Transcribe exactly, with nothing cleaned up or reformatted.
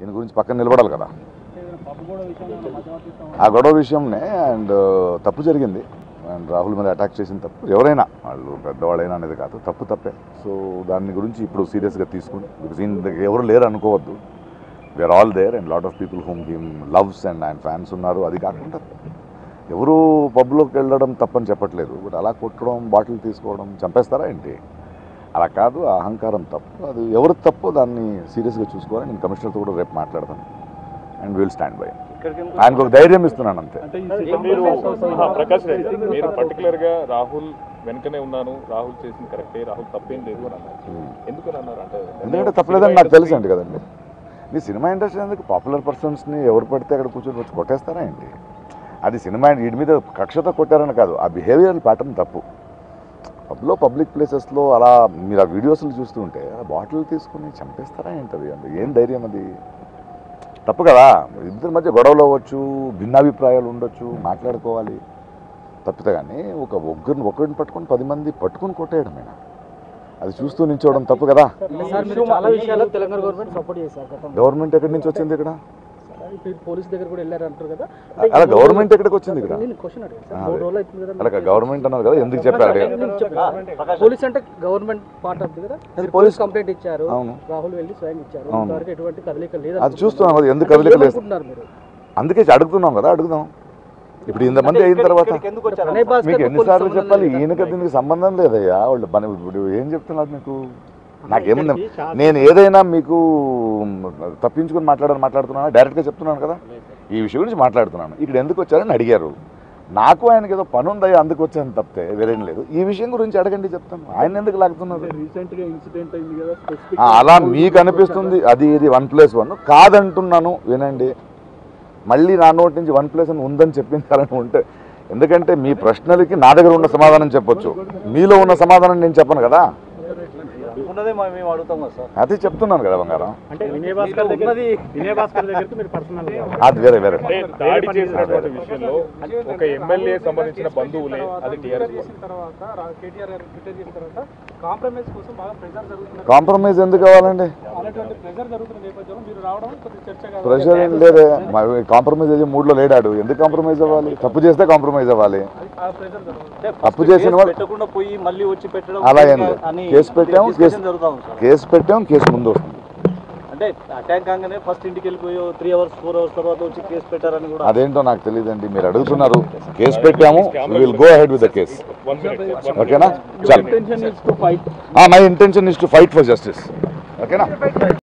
దీని గురించి పక్కన నిలబడాలి కదా. ఆ గొడవ విషయంనే అండ్ తప్పు జరిగింది అండ్ రాహుల్ మీద అటాక్ చేసిన తప్పు ఎవరైనా వాళ్ళు పెద్దవాళ్ళైనా అనేది కాదు, తప్పు తప్పే. సో దాని గురించి ఇప్పుడు సీరియస్గా తీసుకుని బికాజ్ ఈయన ఎవరు లేరు అనుకోవద్దు, we are all there and lot of people whom him loves and ఆయన ఫ్యాన్స్ ఉన్నారు. అది కాకుండా ఎవరు పబ్లోకి వెళ్ళడం తప్పని చెప్పట్లేదు, బట్ అలా కొట్టడం బాటిల్ తీసుకోవడం చంపేస్తారా ఏంటి, అలా కాదు. ఆ అహంకారం తప్పు, అది ఎవరు తప్పో దాన్ని సీరియస్గా చూసుకోవాలి. నేను కమిషనర్తో కూడా రేపు మాట్లాడతాను అండ్ విల్ స్టాండ్ బై. ఆయనకు ఒక ధైర్యం ఇస్తున్నాను అంతే. ప్రకాష్ రెడ్డి మీరు పర్టికులర్ గా రాహుల్ వెనుకనే ఉన్నాను, రాహుల్ చేసింది కరెక్టే, రాహుల్ తప్పేం లేదు అని అన్నారు. ఎందుకని అన్నారు అంటే ఎందుకంటే తప్పలేదని నాకు తెలుసు అండి కదండి. మీ సినిమా ఇండస్ట్రీ ఎందుకు పాపులర్ పర్సన్స్ని ఎవరు పడితే అక్కడ కూర్చొని వచ్చి కొట్టేస్తారా ఏంటి, అది సినిమా వీటి మీద కక్షతో కొట్టారని కాదు, ఆ బిహేవియర్ ప్యాటర్న్ తప్పు. పబ్లో పబ్లిక్ ప్లేసెస్లో అలా మీరు ఆ వీడియోస్లు చూస్తుంటే బాటిల్ తీసుకుని చంపేస్తారా ఏంటది, అది ఏం ధైర్యం, అది తప్పు కదా. ఇద్దరి మధ్య గొడవలు అవ్వచ్చు, భిన్నాభిప్రాయాలు ఉండొచ్చు, మాట్లాడుకోవాలి తప్పితే కానీ ఒక ఒక్కరిని ఒక్కరిని పట్టుకొని పది మంది పట్టుకుని కొట్టేయడమేనా, అది చూస్తూ నిల్చోవడం తప్పు కదా. గవర్నమెంట్ ఎక్కడి నుంచి వచ్చింది ఇక్కడ, పోలీస్ దగ్గర కూడా వెళ్ళారు అంటారు కదా, అలా గవర్నమెంట్ ఎక్కడికి వచ్చింది ఇక్కడ, అలా గవర్నమెంట్ అన్నారు కదా, ఎందుకు చెప్పారు పోలీస్ అంటే గవర్నమెంట్ పార్ట్ ఆఫ్ కదా, పోలీస్ కంప్లైంట్ ఇచ్చారు, రాహుల్ వెళ్ళి స్వయం ఇచ్చారు, ఎటువంటి కదలిక లేదు, అది చూస్తున్నాం కదా, ఎందుకు కదలిక లేదు అందుకే అడుగుతున్నాం కదా, అడుగుదాం. ఇప్పుడు ఇంతమంది అయిన తర్వాత మీకు ఎన్నిసార్లు చెప్పాలి, ఈయనకి దీనికి సంబంధం లేదయ్యా, వాళ్ళు పని ఇప్పుడు ఏం చెప్తున్నారు మీకు, నాకేముంది, నేను ఏదైనా మీకు తప్పించుకొని మాట్లాడాలని మాట్లాడుతున్నాను, డైరెక్ట్గా చెప్తున్నాను కదా, ఈ విషయం గురించి మాట్లాడుతున్నాను. ఇక్కడ ఎందుకు వచ్చారని అడిగారు, నాకు ఆయనకి ఏదో పని ఉందయ్యా అందుకు వచ్చాను తప్పితే వేరేం లేదు. ఈ విషయం గురించి అడగండి చెప్తాను, ఆయన ఎందుకు లాగుతున్నారు. అలా మీకు అనిపిస్తుంది అది ఇది వన్ ప్లస్ వన్ కాదంటున్నాను, వినండి. మళ్ళీ నా నోటి నుంచి వన్ ప్లస్ వన్ ఉందని చెప్పించాలని ఉంటే, ఎందుకంటే మీ ప్రశ్నలకి నా దగ్గర ఉన్న సమాధానం చెప్పొచ్చు, మీలో ఉన్న సమాధానం నేను చెప్పను కదా, అది చెప్తున్నాను కదా బంగారం. అది వేరే వేరే దాడి చేసినటువంటి విషయంలో ఒక ఎమ్మెల్యే సంబంధించిన బంధువులే అది కాంప్రమైజ్ ఎందుకు కావాలండి, ప్రెషర్ ఏం లేదే, కాంప్రమైజ్ అయ్యే మూడ్లో లేడాడు, ఎందుకు కాంప్రమైజ్ అవ్వాలి, తప్పు చేస్తే కాంప్రమైజ్ అవ్వాలి, తప్పు చేసిన వాళ్ళు అలా ఏం లేదు. కేసు పెట్టాము, కేసు కేసు పెట్టాం కేసు ముందు వస్తుంది. అంటే అటాక్ కాగానే ఫస్ట్ ఇంటికి వెళ్ళిపోయి త్రీ అవర్స్ ఫోర్ అవర్స్ తర్వాత వచ్చి కేసు పెట్టారని కూడా అదేంటో నాకు తెలియదండి, మీరు అడుగుతున్నారు. కేసు పెట్టాము, we will go ahead with the case, ఓకేనా. My intention is to fight for justice, ఓకేనా.